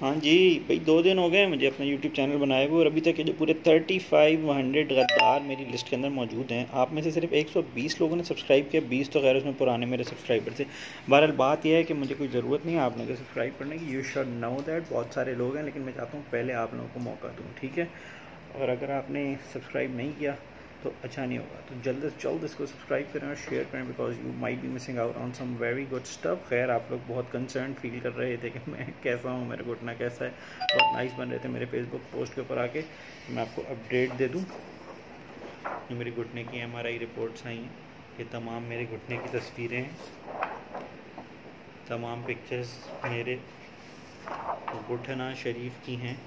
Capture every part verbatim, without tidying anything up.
हाँ जी भाई, दो दिन हो गए मुझे अपना यूट्यूब चैनल बनाए हुए और अभी तक के जो पूरे थर्टी फाइव हंड्रेड गद्दार मेरी लिस्ट के अंदर मौजूद हैं। आप में से सिर्फ एक सौ बीस लोगों ने सब्सक्राइब किया, बीस तो खैर उसमें पुराने मेरे सब्सक्राइबर थे। बहरहाल बात यह है कि मुझे कोई ज़रूरत नहीं है आप लोगों को सब्सक्राइब करने की। यू शुड नो दैट बहुत सारे लोग हैं, लेकिन मैं चाहता हूँ पहले आप लोगों को मौका दूँ, ठीक है। और अगर आपने सब्सक्राइब नहीं किया तो अच्छा नहीं होगा, तो जल्द से जल्द इसको सब्सक्राइब करें और शेयर करें, because you might be missing out on some very good stuff. खैर आप लोग बहुत कंसर्न फील कर रहे थे कि मैं कैसा हूँ, मेरा घुटना कैसा है, बहुत नाइस बन रहे थे मेरे फेसबुक पोस्ट के ऊपर आके। मैं आपको अपडेट दे दूँ, ये मेरे घुटने की एम आर आई रिपोर्ट्स आई हैं, ये तमाम मेरे घुटने की तस्वीरें हैं, तमाम पिक्चर्स मेरे घुटना शरीफ की हैं।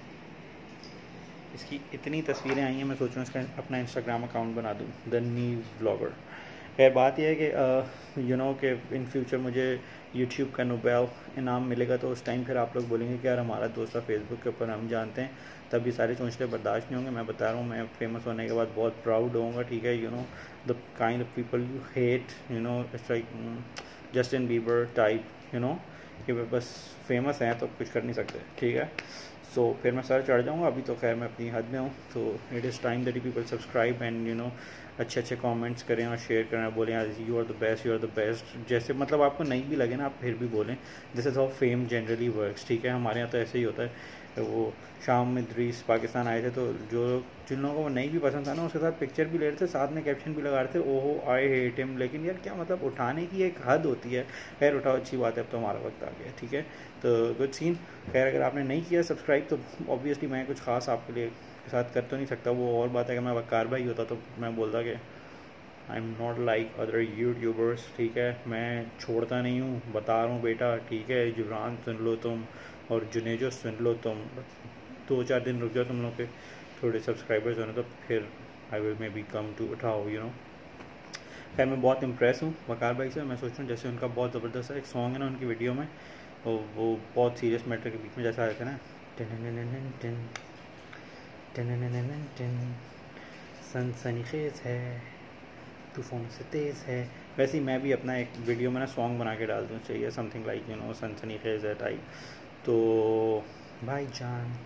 इसकी इतनी तस्वीरें आई हैं, मैं सोच रहा हूँ इसका अपना इंस्टाग्राम अकाउंट बना दूँ, द नीव व्लॉगर। खैर बात यह है कि यू नो कि इन फ्यूचर मुझे यूट्यूब का नोबेल इनाम मिलेगा, तो उस टाइम फिर आप लोग बोलेंगे कि यार हमारा दोस्त फेसबुक के ऊपर हम जानते हैं, तब ये सारे चोंचले बर्दाश्त नहीं होंगे। मैं बता रहा हूँ, मैं फेमस होने के बाद बहुत प्राउड होऊंगा, ठीक है। You know the kind of people you hate, you know it's like Justin Bieber type, you know कि बस फेमस हैं तो कुछ कर नहीं सकते, ठीक है। सो so, फिर मैं सर चढ़ जाऊँगा। अभी तो खैर मैं अपनी हद में हूँ, तो it is time that you people subscribe and you know अच्छे अच्छे कमेंट्स करें और शेयर करें और बोलें यार you are the best, you are the best. जैसे मतलब आपको नहीं भी लगे ना, आप फिर भी बोलें, this is how fame generally works, ठीक है। हमारे यहाँ तो ऐसे ही होता है। वो शाम में द्रीस पाकिस्तान आए थे, तो जो जिन लोगों को वो नहीं भी पसंद था ना, उसके साथ पिक्चर भी ले रहे थे, साथ में कैप्शन भी लगा रहे थे, ओहो आई हेट हिम। लेकिन यार क्या मतलब, उठाने की एक हद होती है। खैर उठाओ, अच्छी बात है, अब तो हमारा वक्त आ गया, ठीक है। तो गुड सीन। खैर अगर आपने नहीं किया सब्सक्राइब, तो ऑब्वियसली मैं कुछ खास आपके लिए के साथ कर तो नहीं सकता। वो और बात है कि मैं वकार भाई होता तो मैं बोलता कि I am not like other YouTubers, ठीक है। मैं छोड़ता नहीं हूँ, बता रहा हूँ बेटा, ठीक है। जुबरान सुन लो तुम, और जुनेजो सुन लो तुम, दो चार दिन रुक जाओ तुम लोग के थोड़े सब्सक्राइबर्स होने, तो फिर I will maybe come to उठाओ, यू नो। खैर मैं बहुत इम्प्रेस हूँ वकार भाई से। मैं सोच रहा हूँ जैसे उनका बहुत ज़बरदस्त एक सॉन्ग है ना उनकी वीडियो में, वो वो बहुत सीरियस मैटर के बीच में जैसा आया था ना, सनसनीखेज है, तूफान से तेज़ है, वैसे ही मैं भी अपना एक वीडियो में ना सॉन्ग बना के डाल दूँ, चाहिए समथिंग लाइक यू नो सनसनीखेज है टाइप। तो भाईजान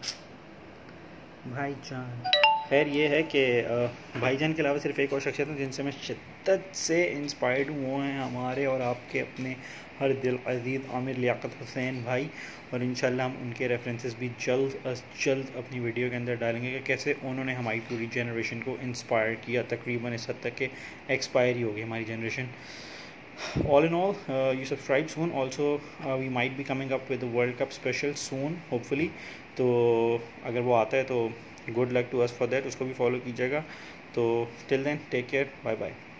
भाईजान खैर ये है कि भाईजान के अलावा सिर्फ एक और शख्सियत है जिनसे मैं शिद्दत से इंस्पायर्ड हूँ, वो हैं हमारे और आपके अपने हर दिल अजीज़ आमिर लियाकत हुसैन भाई। और इंशाल्लाह हम उनके रेफरेंसेस भी जल्द अज जल्द अपनी वीडियो के अंदर डालेंगे कि कैसे उन्होंने हमारी पूरी जनरेशन को इंस्पायर किया। तकरीबन इस हद तक के एक्सपायर ही होगी हमारी generation. All in all, uh, you subscribe soon. Also, uh, we might be coming up with the World Cup special soon, hopefully. तो अगर वो आता है तो good luck to us for that, उसको भी फॉलो कीजिएगा। तो till then take care, bye bye.